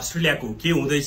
अस्ट्रेलियाको के हुँदैछ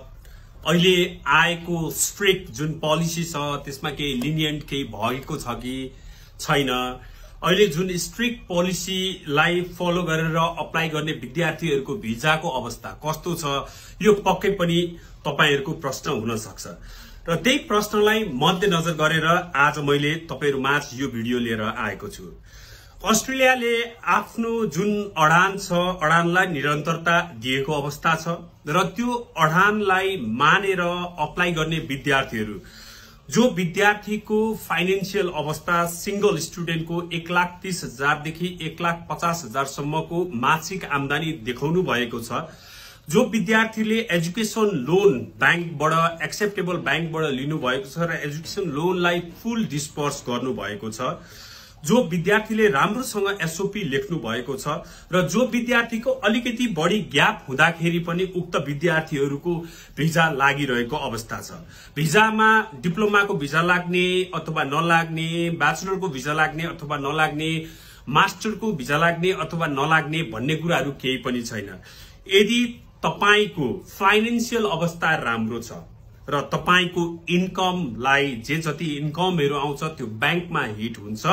अहिले आएको स्ट्रिक्ट जुन पोलिसी छ त्यसमा केही लिनियन्ट केही भएको छ कि छैन अहिले जुन स्ट्रिक्ट पोलिसीलाई फलो गरेर अप्लाई गर्ने विद्यार्थीहरूको भिजाको अवस्था कस्तो छ यो पक्कै पनि तपाईहरुको प्रश्न हुन सक्छ र त्यही प्रश्नलाई मध्यनजर गरेर आज मैले तपाईहरुमाझ यो भिडियो लिएर आएको छु। अस्ट्रेलियाले आफ्नो जुन अडान छ अडानलाई निरन्तरता दिएको अवस्था छ र त्यो अडानलाई मानेर अप्लाई गर्ने विद्यार्थीहरू जो विद्यार्थीको फाइनेन्शियल अवस्था सिंगल स्टुडेन्टको 1,30,000 देखि 1,50,000 सम्मको मासिक आम्दानी देखाउनु भएको छ, जो विद्यार्थीले एजुकेसन लोन बैंकबाट एक्सेप्टेबल बैंकबाट लिनु भएको छ र एजुकेसन लोनलाई फुल डिस्पर्स गर्नु भएको छ, जो विद्यार्थीले राम्रोसँग एसओपी लेख्नु भएको छ र जो विद्यार्थीको अलिकति बढी ग्याप हुँदाखेरि पनि उक्त विद्यार्थीहरूको भिजा लागिरहेको अवस्था छ। भिजामा डिप्लोमाको भिजा लाग्ने अथवा नलाग्ने, ब्याचलरको भिजा लाग्ने अथवा नलाग्ने, मास्टरको भिजा लाग्ने अथवा नलाग्ने भन्ने कुराहरू केही पनि छैन। यदि तपाईको फाइनेन्शियल अवस्था राम्रो छ र तपाईको इन्कमलाई जे जति इन्कमहरु आउँछ त्यो बैंकमा हिट हुन्छ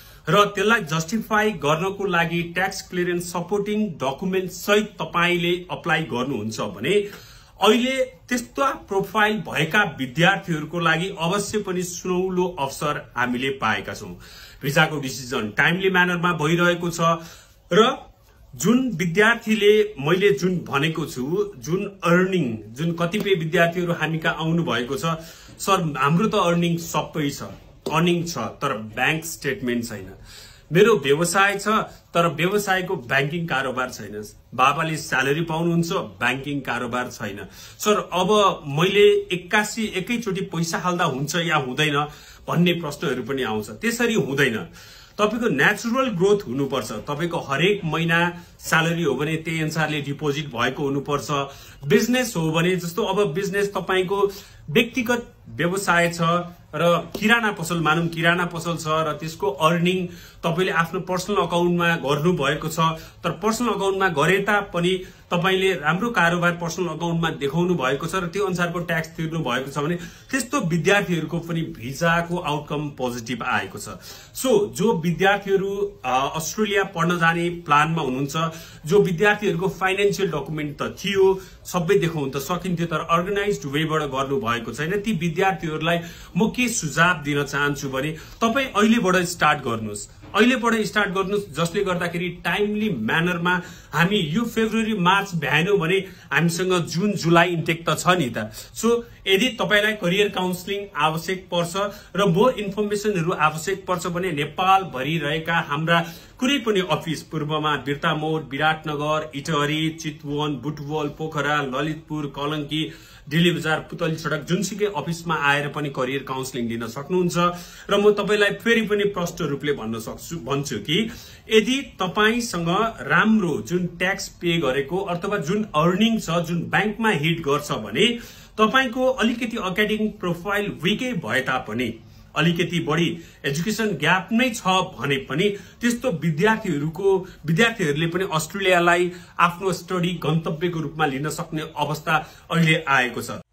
र त्यसलाई जस्टिफाई गर्नको लागि ट्याक्स क्लियरेन्स सपोर्टिङ डकुमेन्ट सहित तपाईले अप्लाई गर्नुहुन्छ भने अहिले त्यस्तो प्रोफाइल भएका विद्यार्थीहरूको लागि अवश्य पनि सुनौलो अवसर हामीले पाएका छौं। भिजाको डिसिजन टाइमली म्यानरमा भइरहेको छ र जुन विद्यार्थीले मैले जुन भनेको छु जुन अर्निङ जुन कतिपय विद्यार्थीहरू हामीका आउनु भएको छ, सर हाम्रो त अर्निङ सबै छ, अर्निङ छ तर बैंक स्टेटमेन्ट छैन, मेरो व्यवसाय छ तर व्यवसायको बैंकिङ कारोबार छैन, बाबाले स्यालेरी पाउनुहुन्छ बैंकिङ कारोबार छैन, सर अब मैले 81 एकैचोटी पैसा हाल्दा हुन्छ या हुँदैन भन्ने प्रश्नहरू पनि आउँछ। त्यसरी हुँदैन, तपाईको नेचुरल ग्रोथ हुनुपर्छ, तपाईको हरेक महिना स्यालेरी हो भने त्यही अनुसारले डिपोजिट भएको हुनुपर्छ। बिजनेस हो भने जस्तो अब बिजनेस तपाईको व्यक्तिगत व्यवसाय छ र किराना पसल मानौं किराना पसल छ र त्यसको अर्निङ तपाईले आफ्नो पर्सनल अकाउन्टमा गर्नु भएको छ, तर पर्सनल अकाउन्टमा गरे तापनि तपाईले राम्रो कारोबार पर्सनल अकाउन्टमा देखाउनु भएको छ र त्यो अनुसारको ट्याक्स तिर्नु भएको छ भने त्यस्तो विद्यार्थीहरूको पनि भिजाको आउटकम पोजिटिभ आएको छ। सो जो विद्यार्थीहरू अस्ट्रेलिया पढ्न जाने प्लानमा हुनुहुन्छ, जो विद्यार्थीहरूको फाइनेन्शियल डकुमेन्ट त थियो सबै देखाउन त सकिन्थ्यो तर अर्गनाइज्ड वेबाट गर्नु भएको छैन, ती विद्यार्थीहरूलाई म के सुझाव दिन चाहन्छु भने तपाई अहिलेबाट स्टार्ट गर्नुस्, अहिलेबाट स्टार्ट गर्नुस्, जसले गर्दाखेरि टाइमली म्यानरमा हामी यो फेब्रुअरी मार्च भ्याएनौं भने हामीसँग जुन जुलाई इन्टेक त छ नि त। सो यदि तपाईलाई करियर काउन्सिलिङ आवश्यक पर्छ र मोर इन्फर्मेसनहरू आवश्यक पर्छ भने नेपाल भरि रहेका हाम्रा कुनै पनि अफिस पूर्वमा बिर्तामोड, विराटनगर, इटहरी, चितवन, बुटवल, पोखरा, ललितपुर, कलंकी, दिल्ली बजार, पुतली सड़क जुनसुकै अफिसमा आएर पनि करियर काउन्सिलिङ लिन सक्नुहुन्छ। र म तपाईलाई फेरि पनि प्रष्ट रूपले भन्छु कि यदि तपाईसँग राम्रो जुन ट्याक्स पे गरेको अथवा जुन अर्निङ छ जुन बैंकमा हिट गर्छ भने तपाईको अलिकति एकाडेमिक प्रोफाइल विकै भए तापनि अलिकति बढी एजुकेसन ग्याप नै छ भने पनि त्यस्तो विद्यार्थीहरूले पनि अस्ट्रेलियालाई आफ्नो स्टडी गन्तव्यको रूपमा लिन सक्ने अवस्था अहिले आएको छ।